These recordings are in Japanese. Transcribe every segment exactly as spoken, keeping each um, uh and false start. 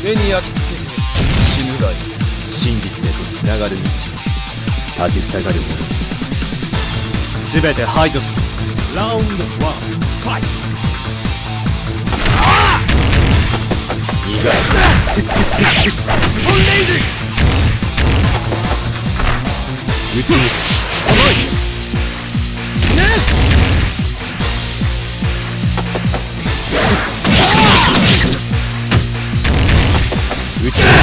目に焼き付けて死ぬがいい。 真実へとつながる道を立ち塞がるもの全て排除する。ラウンドワンファイト。逃がすな。 トンレイジ撃ち抜く。 甘い死ね。 撃ち抜く。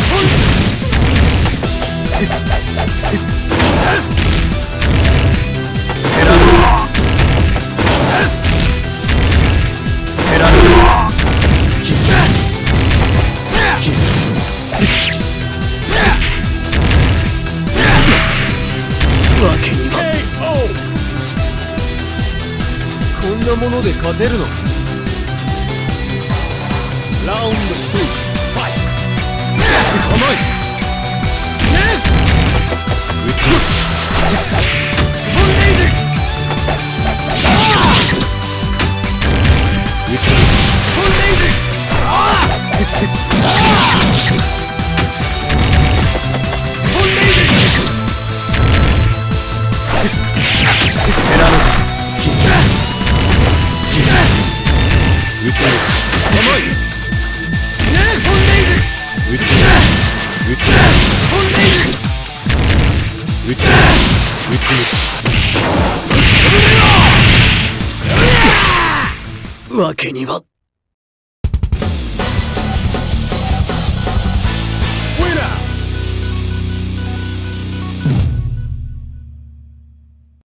セラノセラノキッキッわけには。 こんなもので勝てるのか。 ラウンドツーファイト。 甘い死ね。 撃ち抜く。 トンレイジ撃ち抜く。 トンレイジああトンレイジセラノキッキッ撃ち抜く。 甘い死ね。トンレイジ撃ち抜く。撃ち抜トンレイジく。撃ち抜く。撃ち抜く。わけには。